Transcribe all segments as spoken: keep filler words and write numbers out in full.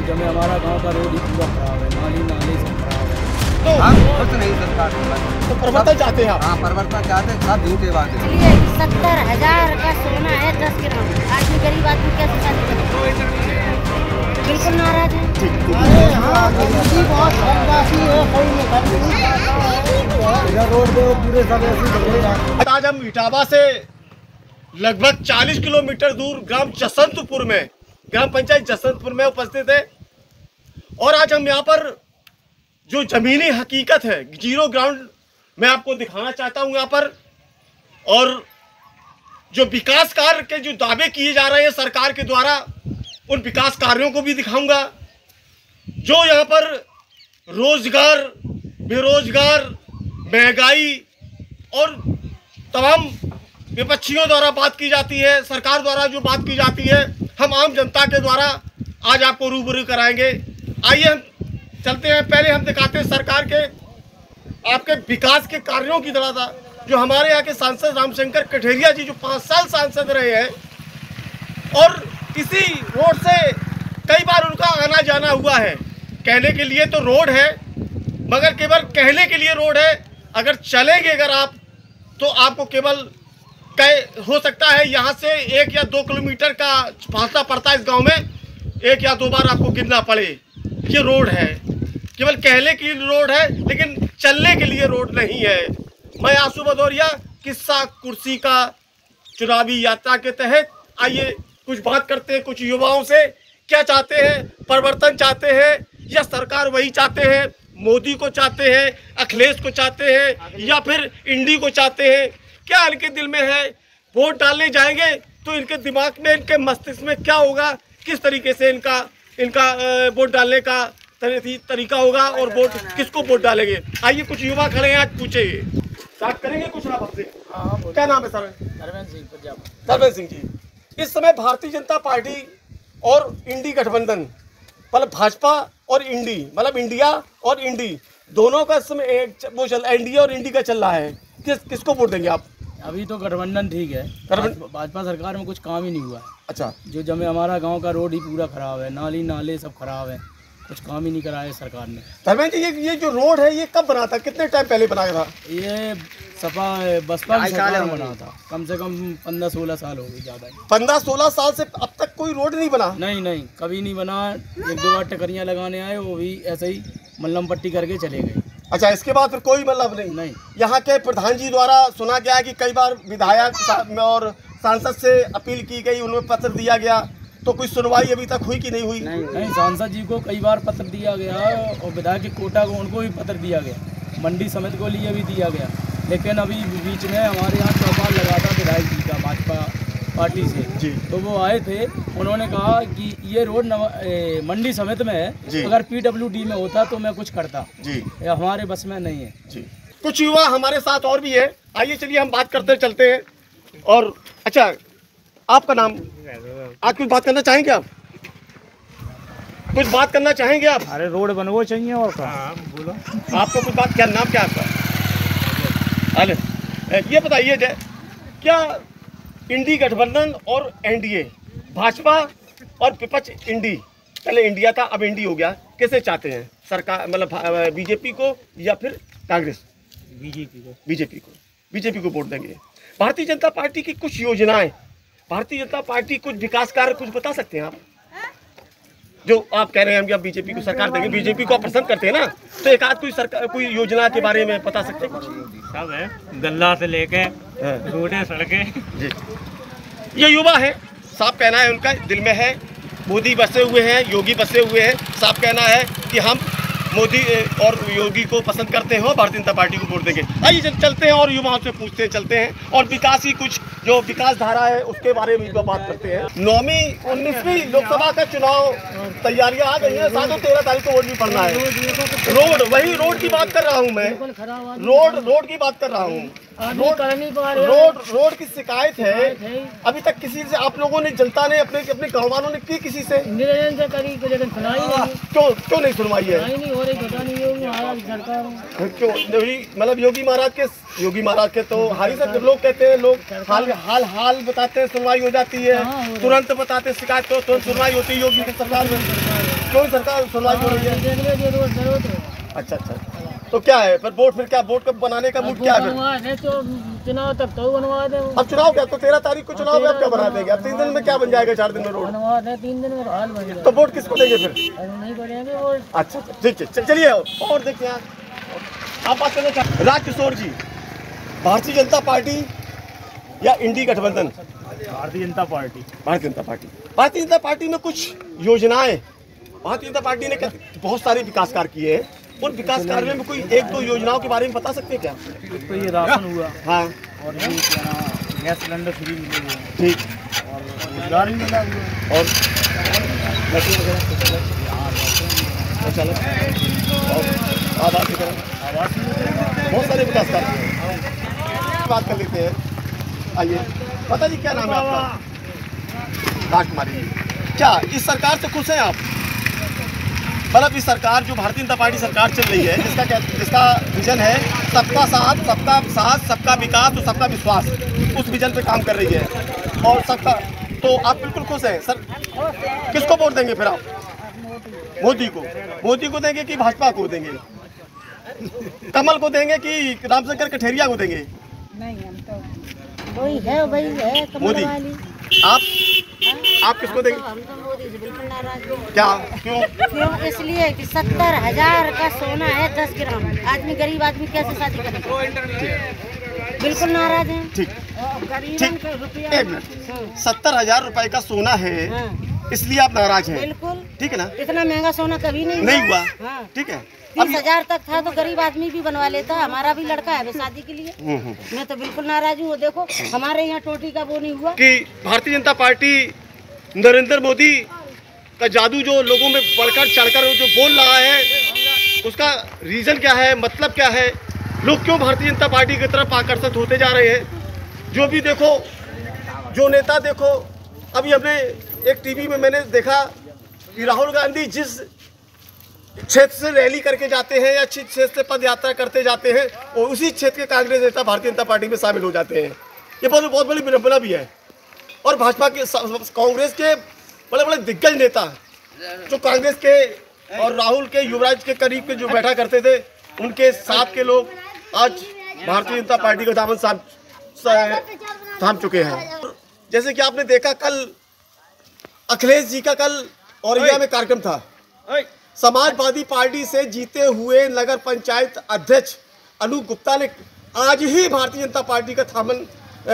जो जमे हमारा गांव का रोड ही पूरा खराब है, नाली नाले सब खराब है। तो हम कुछ नहीं सरकार तो परिवर्तन चाहते हैं आप? हाँ, परिवर्तन चाहते हैं, सब झूठे बातें। सत्तर हजार का सोना है दस ग्राम, आदमी गरीब आदमी कैसे शादी करेगा? बिल्कुल नाराज है। आज हम इटावा से लगभग चालीस किलोमीटर दूर ग्राम जसवंतपुर में, ग्राम पंचायत जसवंतपुर में उपस्थित है और आज हम यहाँ पर जो जमीनी हकीकत है, जीरो ग्राउंड मैं आपको दिखाना चाहता हूँ यहाँ पर। और जो विकास कार्य के जो दावे किए जा रहे हैं सरकार के द्वारा, उन विकास कार्यों को भी दिखाऊंगा। जो यहाँ पर रोजगार, बेरोजगार, महंगाई और तमाम विपक्षियों द्वारा बात की जाती है, सरकार द्वारा जो बात की जाती है, हम आम जनता के द्वारा आज आपको रूबरू कराएंगे। आइए हम चलते हैं। पहले हम दिखाते हैं सरकार के आपके विकास के कार्यों की तरह था। जो हमारे यहाँ के सांसद रामशंकर कठेरिया जी जो पाँच साल सांसद रहे हैं और इसी रोड से कई बार उनका आना जाना हुआ है। कहने के लिए तो रोड है, मगर केवल कहने के लिए रोड है। अगर चलेंगे अगर आप तो आपको केवल कह हो सकता है यहाँ से एक या दो किलोमीटर का फासला पड़ता है इस गांव में, एक या दो बार आपको गिरना पड़े। ये रोड है, केवल कहने की रोड है, लेकिन चलने के लिए रोड नहीं है। मैं आंसू भदौरिया, किस्सा कुर्सी का चुनावी यात्रा के तहत आइए कुछ बात करते हैं कुछ युवाओं से। क्या चाहते हैं? परिवर्तन चाहते हैं या सरकार वही चाहते हैं? मोदी को चाहते हैं, अखिलेश को चाहते हैं या फिर इंडी को चाहते हैं? क्या इनके दिल में है? वोट डालने जाएंगे तो इनके दिमाग में, इनके मस्तिष्क में क्या होगा, किस तरीके से इनका इनका वोट डालने का तरीका होगा और वोट किसको वोट डालेंगे? आइए कुछ युवा खड़े हैं, आज पूछेंगे, बात करेंगे कुछ आप आपसे। क्या नाम है सर? धर्मेंद्र सिंह पंजाब। धर्मेंद्र सिंह जी, इस समय भारतीय जनता पार्टी और इंडी गठबंधन, मतलब भाजपा और इंडी, मतलब इंडिया और इंडी दोनों का समय एक वो चल एनडीए और इंडी का चल रहा है। किस किसको वोट देंगे आप? अभी तो गठबंधन ठीक है, भाजपा सरकार में कुछ काम ही नहीं हुआ है। अच्छा, जो जमे हमारा गांव का रोड ही पूरा खराब है, नाली नाले सब खराब है, कुछ काम ही नहीं कराया है सरकार ने। धर्मेंद्र जी, ये ये जो रोड है ये कब बना था, कितने टाइम पहले बनाया था? ये सपा बसपा की सरकार में बना था, कम से कम पंद्रह सोलह साल हो गए, ज़्यादा ही। पंद्रह सोलह साल से अब तक कोई रोड नहीं बना? नहीं नहीं, कभी नहीं बना। एक दो बार टकरियाँ लगाने आए, वो भी ऐसे ही मल्लम पट्टी करके चले गए। अच्छा, इसके बाद फिर कोई मतलब नहीं? नहीं। यहाँ के प्रधान जी द्वारा सुना गया है कि कई बार विधायक और सांसद से अपील की गई, उन्हें पत्र दिया गया, तो कोई सुनवाई अभी तक हुई कि नहीं हुई? नहीं, नहीं, सांसद जी को कई बार पत्र दिया गया और विधायक के कोटा को उनको भी पत्र दिया गया, मंडी समिति को लिए भी दिया गया। लेकिन अभी बीच में हमारे यहाँ चौपाल लगा था विधायक जी का भाजपा पार्टी से जी, तो वो आए थे, उन्होंने कहा कि ये रोड मंडी समिति में है, अगर पीडब्ल्यूडी में होता तो मैं कुछ करता जी, हमारे बस में नहीं है जी। कुछ युवा हमारे साथ और भी है, आइए चलिए हम बात करते चलते हैं। और अच्छा, आपका नाम? आप कुछ बात करना चाहेंगे? आप कुछ बात करना चाहेंगे आप? अरे रोड बनवा चाहिए और क्या बोलो। आपको कुछ बात, क्या नाम क्या आपका? अरे ये बताइए, क्या इंडी गठबंधन और एनडीए, भाजपा और विपक्ष, इंडी पहले इंडिया था अब इंडी हो गया, कैसे चाहते हैं सरकार, मतलब बीजेपी को या फिर कांग्रेस? बीजेपी को। बीजेपी को बीजेपी को वोट देंगे। भारतीय जनता पार्टी की कुछ योजनाएं, भारतीय जनता पार्टी कुछ विकास कार्य कुछ बता सकते हैं आप? जो आप कह रहे हैं हम कि आप बीजेपी को सरकार देंगे, बीजेपी को आप पसंद करते हैं ना, तो एक आध कोई सरकार कोई योजना के बारे में बता सकते हैं? सब है, गल्ला से लेके रोडें सड़कें जी। ये युवा है, साफ कहना है उनका, दिल में है मोदी बसे हुए हैं, योगी बसे हुए हैं, साफ कहना है कि हम मोदी और योगी को पसंद करते हैं और भारतीय जनता पार्टी को वोट देंगे। आइए चलते हैं और युवाओं से पूछते हैं, चलते हैं और विकास की कुछ जो विकास धारा है उसके बारे में बात करते हैं। नौवीं उन्नीसवीं लोकसभा का चुनाव तैयारियां आ गई हैं, सातों तेरह तारीख को वोट भी पड़ना है। रोड, वही रोड की बात कर रहा हूँ मैं, रोड रोड की बात कर रहा हूँ। रोड रोड रोड की शिकायत है, अभी तक किसी से आप लोगों ने, जनता ने, अपने अपने गाँव वालों ने की किसी से? निरंजन से करी, लेकिन सुनाई नहीं। क्यों क्यों नहीं सुनवाई है? नहीं हो रही, पता नहीं योगी महाराज सरकार क्यों योगी, मतलब योगी महाराज के योगी महाराज के तो हारी सब लोग कहते हैं, लोग हाल हाल हाल बताते हैं, सुनवाई हो जाती है, तुरंत बताते शिकायत को तुरंत सुनवाई होती है योगी की सरकार में। क्यों सरकार सुनवाई हो रही है? अच्छा अच्छा, तो क्या है फिर वोट, फिर क्या वोट कब बनाने का मूड क्या है? तो चुनाव तक तो बनवा दे। अब चुनाव क्या, तो तेरह तारीख को चुनाव है, अब क्या बना देंगे? अब तीन दिन में क्या बन जाएगा, चार दिन में रोड? बनवा दे, तीन दिन में हाल बन जाएगा। तो वोट किसको देंगे फिर? नहीं करेंगे वोट। अच्छा ठीक है, चल- चलिए और देखते हैं आप बात करना चाहते। राजकिशोर जी, भारतीय जनता पार्टी या इंडी गठबंधन? Bharatiya Janata party. Bharatiya Janata party. Bharatiya Janata party में कुछ योजनाएं, भारतीय जनता पार्टी ने बहुत सारे विकास कार्य किए हैं, उन विकास कार्यों में कोई एक दो योजनाओं के बारे में बता सकते हैं क्या? तो ये राशन हुआ, हाँ, और ये क्या नाम, गैस सिलेंडर फ्री मिले हुए हैं, ठीक, और रोजगार भी मिला हुआ है, और नशे वगैरह अच्छा लगा, और आवास की तरह आवास भी मिले हुए हैं। बहुत सारे विकास कार्य बात कर लेते हैं। आइए, पता जी क्या नाम है आपका? राजकुमारी जी। क्या इस सरकार से खुश हैं आप? मतलब इस सरकार जो भारतीय जनता पार्टी सरकार चल रही है, जिसका क्या, जिसका विजन है सबका साथ, सबका साथ, सबका विकास और सबका विश्वास, उस विजन पे काम कर रही है और सबका, तो आप बिल्कुल खुश हैं सर। किसको वोट देंगे फिर आप? मोदी को। मोदी को देंगे कि भाजपा को देंगे? कमल को देंगे कि रामशंकर कठेरिया को देंगे? नहीं, हम तो वही है, वही है कमल मोदी। वाली। आप आप किसको देंगे? हम तो मोदी से बिल्कुल नाराज हैं। क्या, क्यों? क्यों? इसलिए कि सत्तर हजार का सोना है दस ग्राम, आदमी गरीब आदमी कैसे शादी करेगा? बिल्कुल नाराज हैं। ठीक गरीबन ठीक, के रुपया। एक मिनट, सत्तर हजार रुपए का सोना है, हाँ, इसलिए आप नाराज हैं? बिल्कुल। ठीक है ना? इतना महंगा सोना कभी नहीं नहीं हुआ, हाँ। ठीक है। तीस हजार तक था तो गरीब आदमी भी बनवा लेता। हमारा भी लड़का है शादी के लिए। हम्म, हम्म। मैं तो बिल्कुल नाराज हूँ। देखो हमारे यहाँ टोटी का वो नहीं हुआ। कि भारतीय जनता पार्टी नरेंद्र मोदी का जादू जो लोगों में बढ़कर चढ़कर जो बोल रहा है, उसका रीजन क्या है, मतलब क्या है? लोग क्यों भारतीय जनता पार्टी की तरफ आकर्षित होते जा रहे हैं? जो भी देखो, जो नेता देखो, अभी हमने एक टीवी में मैंने देखा कि राहुल गांधी जिस क्षेत्र से रैली करके जाते हैं या जिस क्षेत्र से पद यात्रा करते जाते हैं, और उसी क्षेत्र के कांग्रेस नेता भारतीय जनता पार्टी में शामिल हो जाते हैं। ये बहुत बहुत बड़ी विडंबना भी है। और भाजपा के, कांग्रेस के बड़े बड़े दिग्गज नेता जो कांग्रेस के और राहुल के, युवराज के करीब के जो बैठा करते थे, उनके साथ के लोग आज भारतीय जनता पार्टी का दामन थाम चुके हैं। जैसे कि आपने देखा, कल अखिलेश जी का कल औरैया में कार्यक्रम था। समाजवादी पार्टी से जीते हुए नगर पंचायत अध्यक्ष अनूप गुप्ता ने आज ही भारतीय जनता पार्टी का थामन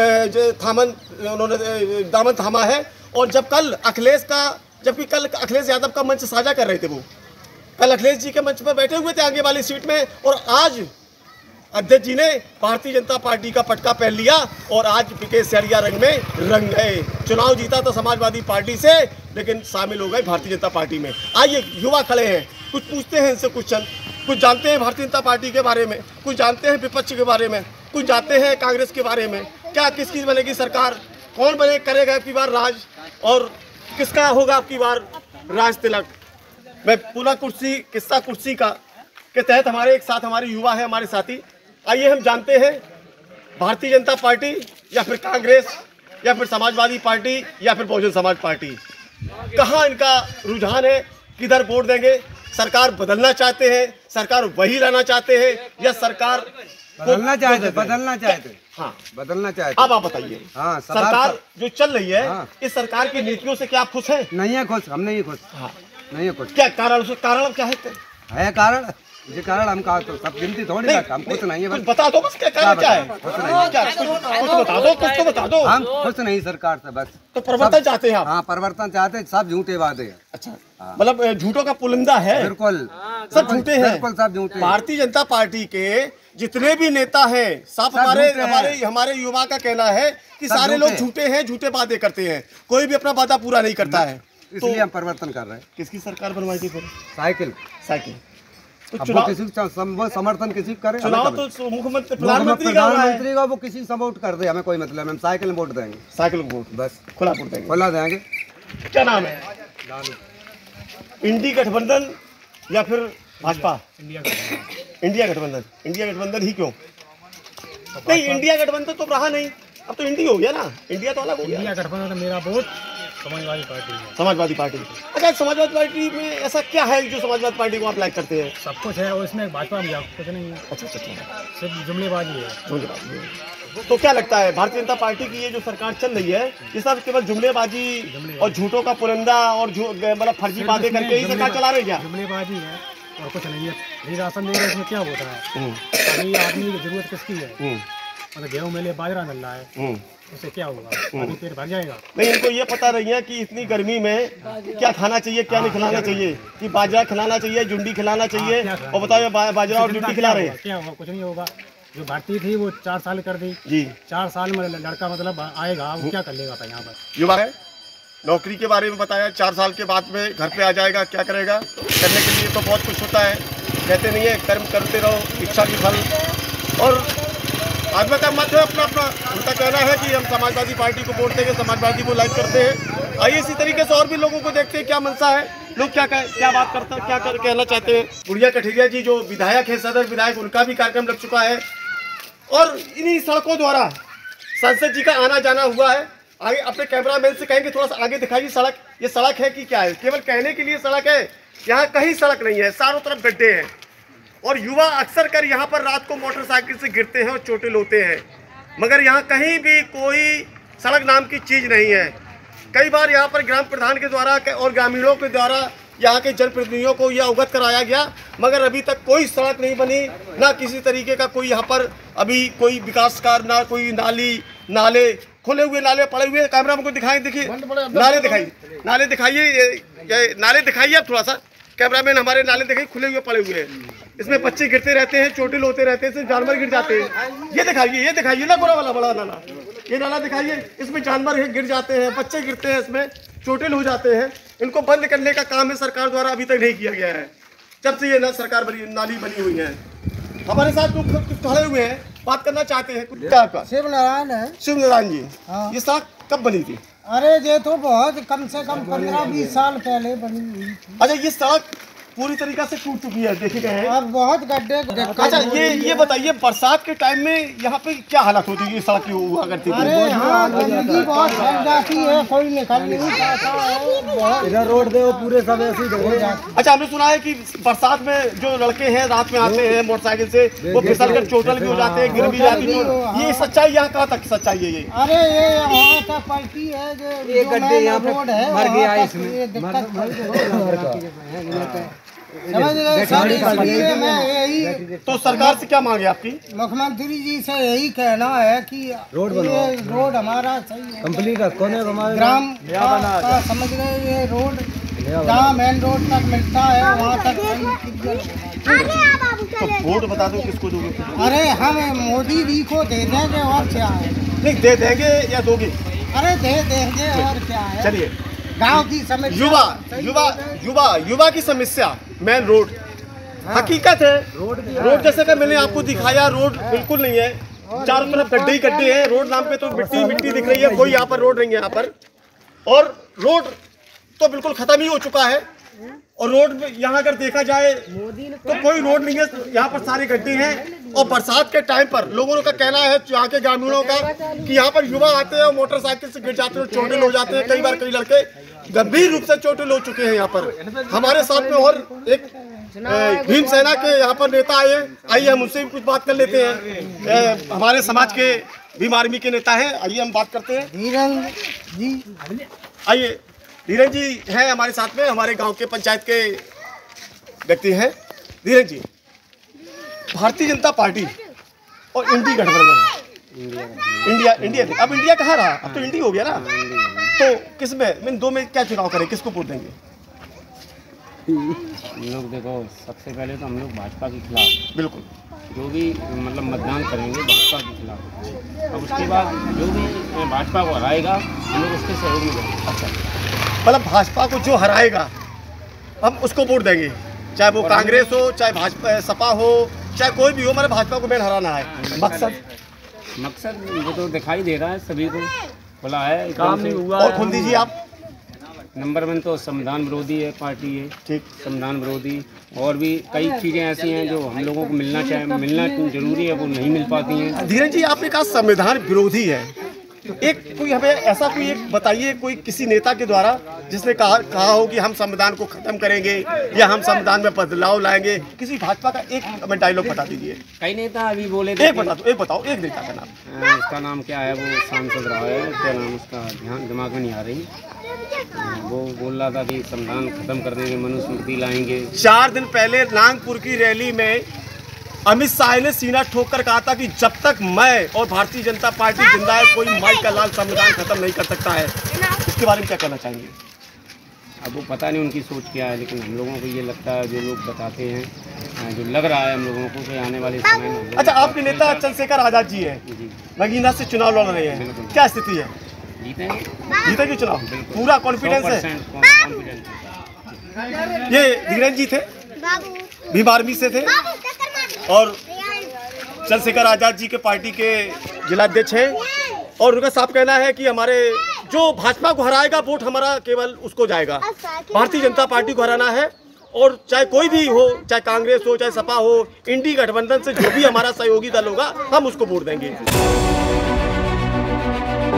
जो थामन उन्होंने दामन थामा है। और जब कल अखिलेश का, जबकि कल अखिलेश यादव का मंच साझा कर रहे थे, वो कल अखिलेश जी के मंच पर बैठे हुए थे आगे वाली सीट में, और आज अध्यक्ष जी ने भारतीय जनता पार्टी का पटका पहन लिया और आज विकेश सरिया रंग में रंग गए। चुनाव जीता तो समाजवादी पार्टी से, लेकिन शामिल हो गए भारतीय जनता पार्टी में। आइए, युवा खड़े हैं, कुछ पूछते हैं इनसे क्वेश्चन, कुछ जानते हैं भारतीय जनता पार्टी के बारे में, कुछ जानते हैं विपक्ष के बारे में, कुछ जानते हैं कांग्रेस के बारे में। क्या किसकी बनेगी सरकार, कौन बने करेगा आपकी बार राज, और किसका होगा आपकी बार राज तिलक? मैं पूरा कुर्सी किस्सा कुर्सी का के तहत हमारे एक साथ हमारे युवा है, हमारे साथी। आइए हम जानते हैं भारतीय जनता पार्टी या फिर कांग्रेस या फिर समाजवादी पार्टी या फिर बहुजन समाज पार्टी, कहाँ इनका रुझान है, किधर वोट देंगे? सरकार बदलना चाहते हैं, सरकार वही लाना चाहते हैं, या सरकार बदलना चाहते बदलना चाहते हाँ बदलना चाहते अब आप बताइए। हाँ, सरकार जो चल रही है, हाँ। इस सरकार की नीतियों से क्या आप खुश हैं? नहीं है खुश, हम नहीं खुश, हाँ। नहीं है खुश। क्या कारण, उसका कारण क्या है? है कारण, ये कारण हम कहा तो सब गिनती थोड़ी नहीं, बात, हम खुश नहीं है कुछ बस। बता दो बस, क्या कारण क्या है? खुश नहीं, क्या कुछ कुछ बता दो, कुछ तो बता दो। हम खुश नहीं सरकार से बस। तो परिवर्तन चाहते हैं आप? हाँ, परिवर्तन चाहते हैं, सब झूठे वादे हैं। अच्छा, मतलब झूठों का पुलिंदा है, बिल्कुल सब झूठे हैं, बिल्कुल सब झूठे हैं। भारतीय जनता पार्टी के जितने भी नेता हैं, सब हमारे झूठे हैं। हमारे हमारे युवा का कहना है कि सब सारे लोग झूठे झूठे हैं, झूठे वादे करते हैं, कोई भी अपना वादा पूरा नहीं करता है। इसलिए हम परिवर्तन कर रहे हैं। किसकी सरकार बनवाएगी फिर? साइकिल साइकिल तो अब वो चुनाव, किसी का सम- वो समर्थन किसी का करे, हमें चुनाव कभी। तो मुख्यमंत्री वो प्रधानमंत्री का हुआ है। प्रधानमंत्री का वो किसी सपोर्ट कर दे, हमें कोई मतलब नहीं, हम साइकिल में वोट देंगे साइकिल को वोट बस, खुला वोट देंगे। खुला देंगे। क्या नाम है? इंडी गठबंधन या फिर भाजपा? इंडिया गठबंधन। इंडिया गठबंधन ही क्यों? नहीं, इंडिया गठबंधन तो रहा नहीं, अब तो इंडी हो गया ना, इंडिया तो अलग हो गया। इंडिया गठबंधन मेरा वोट समाजवादी पार्टी है। समाजवादी पार्टी। अच्छा, समाजवादी पार्टी में ऐसा क्या है जो समाजवादी पार्टी को आप लाइक करते हैं? सब कुछ है और इसमें भाजपा में कुछ नहीं है। अच्छा अच्छा अच्छा, सिर्फ जुमलेबाजी है। जुमलेबाजी है। तो क्या लगता है भारतीय जनता पार्टी की ये जो सरकार चल रही है, ये सब केवल जुमलेबाजी और झूठों का पुरंदा और मतलब फर्जी बातें करके ही सरकार चला रही है? जुमलेबाजी है और कुछ नहीं है। ये राशन दे रहे हैं, इसमें क्या होता है? अभी आदमी की जरूरत किसकी है? मतलब गेहूँ मिले, बाजरा मिल रहा है, उससे क्या होगा? अभी पेट भर जाएगा। नहीं, इनको ये पता नहीं है कि इतनी गर्मी में क्या खाना चाहिए, क्या नहीं खिलाना चाहिए, कि बाजरा खिलाना चाहिए, जुंडी खिलाना चाहिए, और बताओ बाजरा और जुंडी खिला रहे हैं। क्या होगा? कुछ नहीं होगा। जो भर्ती थी वो चार साल कर दी जी। चार साल में लड़का मतलब आएगा, वो क्या कर लेगा यहाँ पर? युवा है, नौकरी के बारे में बताया, चार साल के बाद में घर पे आ जाएगा, क्या करेगा? करने के लिए तो बहुत कुछ होता है, कहते नहीं है कर्म करते रहो इच्छा की फल। और आदमी का मत है अपना अपना, उनका कहना है कि हम समाजवादी पार्टी को वोट देंगे, समाजवादी को लाइक करते हैं। आइए इसी तरीके से और भी लोगों को देखते हैं क्या मनसा है, लोग क्या कह, क्या बात करते हैं, क्या कर, कहना चाहते हैं। गुड़िया कठेरिया जी जो विधायक है, सदर विधायक, उनका भी कार्यक्रम लग चुका है और इन्हीं सड़कों द्वारा संसद जी का आना जाना हुआ है। आगे अपने कैमरामैन से कहेंगे थोड़ा सा आगे दिखाइए सड़क, ये सड़क है कि क्या है? केवल कहने के लिए सड़क है, यहाँ कहीं सड़क नहीं है, चारों तरफ गड्ढे हैं और युवा अक्सर कर यहाँ पर रात को मोटरसाइकिल से गिरते हैं और चोटिल होते हैं, मगर यहाँ कहीं भी कोई सड़क नाम की चीज़ नहीं है। कई बार यहाँ पर ग्राम प्रधान के द्वारा और ग्रामीणों के द्वारा यहाँ के जनप्रतिनिधियों को यह अवगत कराया गया, मगर अभी तक कोई सड़क नहीं बनी, ना किसी तरीके का कोई यहाँ पर अभी कोई विकास कार्य, ना कोई नाली नाले, खुले हुए नाले पड़े हुए। कैमरा में को दिखाई, देखिए नाले दिखाइए, नाले दिखाइए, ये नाले दिखाइए आप थोड़ा सा, कैमरामैन हमारे नाले दिखाइए, खुले हुए पड़े हुए हैं, इसमें बच्चे गिरते रहते हैं, चोटिल होते रहते हैं, इसमें जानवर गिर जाते हैं। ये दिखाइए, ये दिखाइए ना बड़ा वाला बड़ा नाला, ये नाला दिखाइए, इसमें जानवर गिर जाते हैं, बच्चे गिरते हैं, इसमें चोटिल हो जाते हैं। इनको बंद करने का काम है सरकार द्वारा अभी तक नहीं किया गया है, जब से ये ना सरकार बनी नाली बनी हुई है। हमारे साथ लोग खड़े हुए हैं, बात करना चाहते हैं। क्या आपका? शिव नारायण है। शिव नारायण जी, हाँ। ये सड़क कब बनी थी? अरे ये तो बहुत कम से कम पंद्रह बीस साल पहले बनी हुई थी। अच्छा, ये सड़क पूरी तरीके से टूट चुकी है, देखे गए हैं और बहुत गड्ढे। अच्छा, ये ये बताइए बरसात के टाइम में यहाँ पे क्या हालत होती है, सड़क की हुआ करती थी? अरे हाँ, गंदगी बहुत फैल जाती है, कोई निकल नहीं पाता है, इधर रोड दे वो पूरे सब ऐसे ही हो जाते। अच्छा, हमने सुना है कि बरसात में जो लड़के हैं रात में आते हैं मोटरसाइकिल से, वो फिसल कर चोटल भी हो जाते हैं, गिर भी जाती है। ये सच्चाई यहाँ कहाँ तक सच्चाई है? ये अरे ये वहाँ का पलटी है जो गड्ढे यहाँ पे रोड है, मर गया इसमें दिक्कत समझ गए। मैं यही तो सरकार से क्या मांगे आपकी? मुख्यमंत्री जी से यही कहना है कि रोड ये रोड हमारा सही है, कंप्लीट है, कोने ग्राम का समझ गए, ये रोड जहाँ मेन रोड तक मिलता है वहाँ तक तो वोट बता दो किसको दोगे? अरे हम मोदी जी को दे देंगे और क्या है? नहीं, दे देंगे या दोगे? अरे दे देंगे और क्या है? चलिए, गांव की समस्या, युवा युवा युवा युवा की समस्या मेन रोड, हकीकत है रोड रोड जैसे कि मैंने आपको दिखाया, रोड बिल्कुल नहीं है, चारों तरफ गड्ढे ही गड्ढे हैं। रोड नाम पे तो मिट्टी मिट्टी दिख रही है, कोई यहाँ पर रोड नहीं है यहाँ पर, और रोड तो बिल्कुल खत्म ही हो चुका है। और रोड यहाँ अगर देखा जाए तो कोई रोड नहीं है, यहाँ पर सारे गड्ढे हैं। और बरसात के टाइम पर लोगों का कहना है यहाँ के ग्रामीणों का कि यहाँ पर युवा आते हैं और मोटरसाइकिल से गिर जाते हैं, चोटिल हो जाते हैं, कई बार कई लड़के गंभीर रूप से चोटिल हो चुके हैं यहाँ पर। हमारे साथ में और एक भीम सेना के यहाँ पर नेता आए, आइए हम उनसे भी कुछ बात कर लेते हैं। हमारे समाज के भीम आर्मी के नेता हैं, आइए हम बात करते हैं। धीरन जी, आइए, धीरन जी हैं हमारे साथ में, हमारे गांव के पंचायत के व्यक्ति हैं। धीरन जी, भारतीय जनता पार्टी और इंडी गठबंधन, इंडिया इंडिया अब इंडिया कहाँ रहा, अब तो इंडी हो गया ना, तो किसमें इन दो में क्या चुनाव करें, किसको वोट देंगे? हम लोग देखो, सबसे पहले तो हम लोग भाजपा के खिलाफ, बिल्कुल जो भी मतलब मतदान करेंगे भाजपा के खिलाफ, और उसके बाद जो भी भाजपा को हराएगा हम लोग उसके सहयोग में करेंगे। अच्छा, मतलब भाजपा को जो हराएगा हम उसको वोट देंगे, चाहे वो कांग्रेस हो, चाहे भाजपा सपा हो, चाहे कोई भी हो, मतलब भाजपा को मेन हराना है। मकसद मकसद वो तो दिखाई दे रहा है सभी को, बोला है काम नहीं हुआ। और खोल दीजिए आप। नंबर वन तो संविधान विरोधी है पार्टी है, ठीक, संविधान विरोधी, और भी कई चीज़ें ऐसी हैं जो हम लोगों को मिलना चाहिए, मिलना जरूरी है, वो नहीं मिल पाती हैं। धीरज जी, आपने कहा संविधान विरोधी है, एक कोई हमें ऐसा कोई एक बताइए, कोई किसी नेता के द्वारा जिसने कहा कहा हो कि हम संविधान को खत्म करेंगे या हम संविधान में बदलाव लाएंगे, किसी भाजपा का एक हमें डायलॉग बता दीजिए। कई नेता अभी बोले थे, एक बता दो, एक बताओ, एक नेता का नाम। हाँ, उसका नाम क्या है, वो सांसद रहा है, क्या नाम उसका ध्यान दिमाग में नहीं आ रही। वो बोल रहा था कि संविधान खत्म कर देंगे, मनुस्मृति लाएंगे। चार दिन पहले नागपुर की रैली में अमित शाह ने सीना ठोक कर कहा था कि जब तक मैं और भारतीय जनता पार्टी जिंदा है कोई माई का लाल संविधान खत्म नहीं कर सकता है। इसके बारे में क्या कहना चाहेंगे? अब वो पता नहीं उनकी सोच क्या है, लेकिन हम लोगों को ये लगता है, जो लोग बताते हैं, जो लग रहा है हम लोगों को कि आने वाले समय में। अच्छा, आपके नेता चंद्रशेखर आजाद जी है, नगीना से चुनाव लड़ रहे हैं, क्या स्थिति है? जीतेंगे, जीतेंगे चुनाव, पूरा कॉन्फिडेंस है। ये धीरेन्द्र जी थे, भीम आर्मी से थे और चंद्रशेखर आजाद जी के पार्टी के जिलाध्यक्ष हैं, और उनका साफ कहना है कि हमारे जो भाजपा को हराएगा वोट हमारा केवल उसको जाएगा, भारतीय जनता पार्टी को हराना है, और चाहे कोई भी हो, चाहे कांग्रेस हो, चाहे सपा हो, इंडी गठबंधन से जो भी हमारा सहयोगी दल होगा हम उसको वोट देंगे।